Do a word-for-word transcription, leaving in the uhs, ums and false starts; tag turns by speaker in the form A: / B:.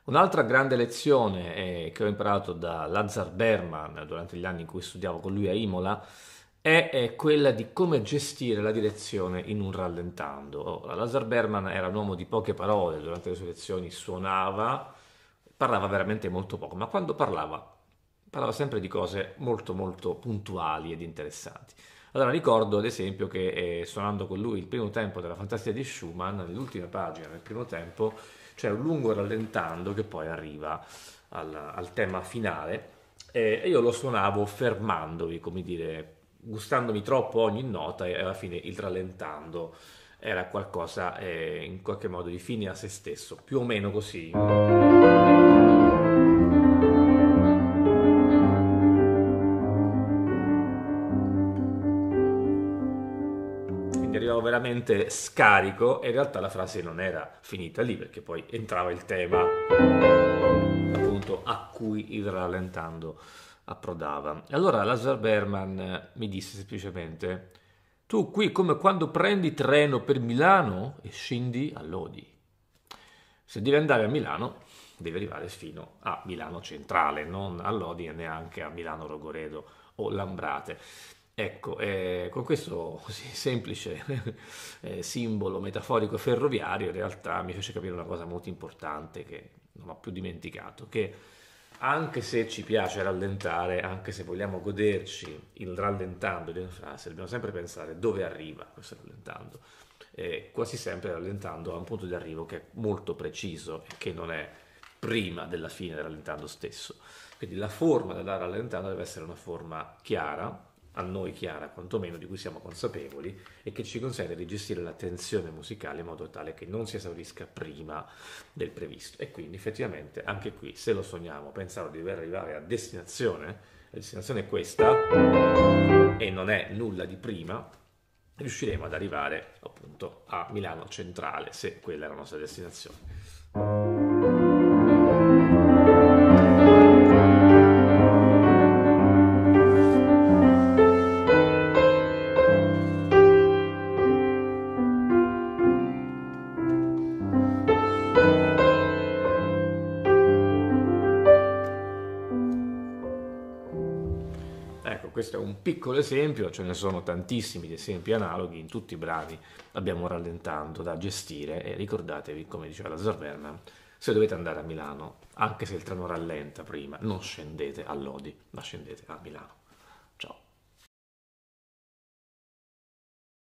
A: Un'altra grande lezione eh, che ho imparato da Lazar Berman durante gli anni in cui studiavo con lui a Imola è, è quella di come gestire la direzione in un rallentando. Ora, Lazar Berman era un uomo di poche parole, durante le sue lezioni suonava, parlava veramente molto poco, ma quando parlava, parlava sempre di cose molto molto puntuali ed interessanti. Allora ricordo ad esempio che eh, suonando con lui il primo tempo della Fantasia di Schumann, nell'ultima pagina, nel primo tempo, c'è un lungo rallentando che poi arriva al, al tema finale eh, e io lo suonavo fermandovi, come dire, gustandomi troppo ogni nota e alla fine il rallentando era qualcosa eh, in qualche modo di fine a se stesso, più o meno così. Quindi arrivavo veramente scarico e in realtà la frase non era finita lì perché poi entrava il tema appunto a cui il rallentando approdava. E allora Lazar Berman eh, mi disse semplicemente: tu qui come quando prendi treno per Milano e scendi a Lodi. Se devi andare a Milano, devi arrivare fino a Milano Centrale, non a Lodi e neanche a Milano Rogoredo o Lambrate. Ecco, eh, con questo così semplice eh, simbolo metaforico ferroviario in realtà mi fece capire una cosa molto importante che non ho più dimenticato, che anche se ci piace rallentare, anche se vogliamo goderci il rallentando di una frase, dobbiamo sempre pensare dove arriva questo rallentando. E quasi sempre rallentando a un punto di arrivo che è molto preciso e che non è prima della fine del rallentando stesso. Quindi la forma della rallentando deve essere una forma chiara, a noi chiara quantomeno, di cui siamo consapevoli e che ci consente di gestire la tensione musicale in modo tale che non si esaurisca prima del previsto. E quindi effettivamente anche qui, se lo sogniamo, pensare di dover arrivare a destinazione, la destinazione è questa e non è nulla di prima, riusciremo ad arrivare appunto a Milano Centrale, se quella è la nostra destinazione. Ecco, questo è un piccolo esempio, ce ne sono tantissimi di esempi analoghi, in tutti i brani abbiamo rallentando da gestire e ricordatevi, come diceva la Zorberman, se dovete andare a Milano, anche se il treno rallenta prima, non scendete a Lodi, ma scendete a Milano.